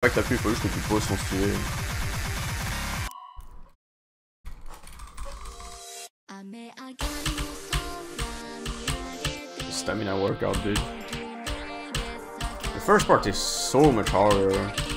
Pas que t'appuies, il faut juste que tu poses son stylé. Stamina workout, dude. The first part is so much harder.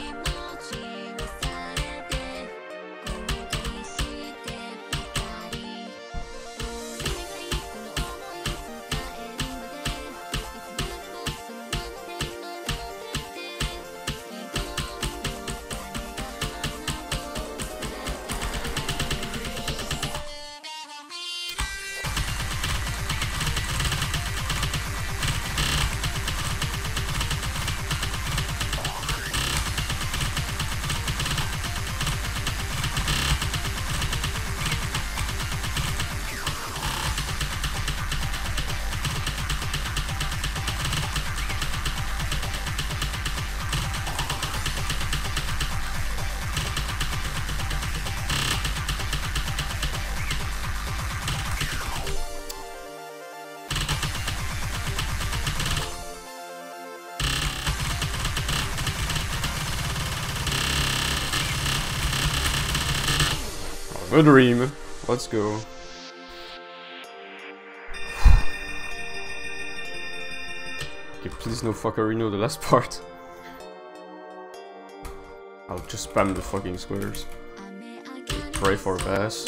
A dream. Let's go. Okay, please no fuckery, no the last part. I'll just spam the fucking squares. Pray for bass.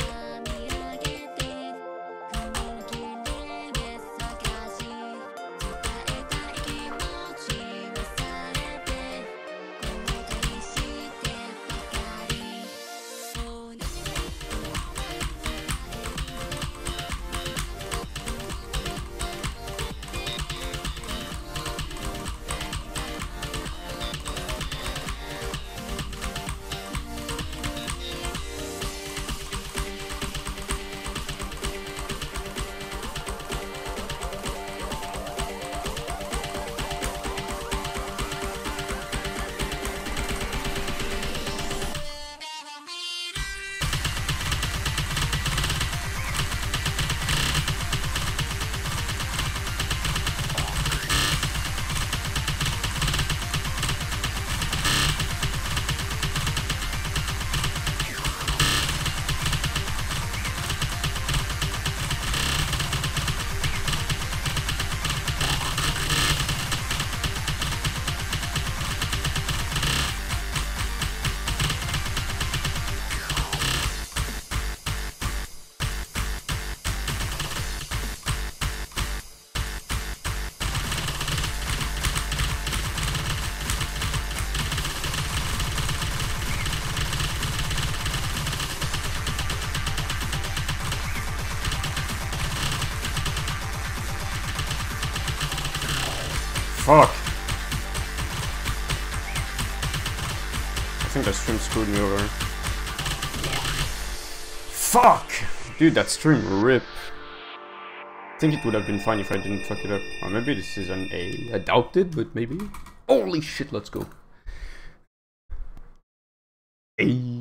Fuck! I think that stream screwed me over. Fuck! Dude, that stream rip. I think it would have been fine if I didn't fuck it up. Or maybe this is an A. I doubt it, but maybe. Holy shit, let's go. A.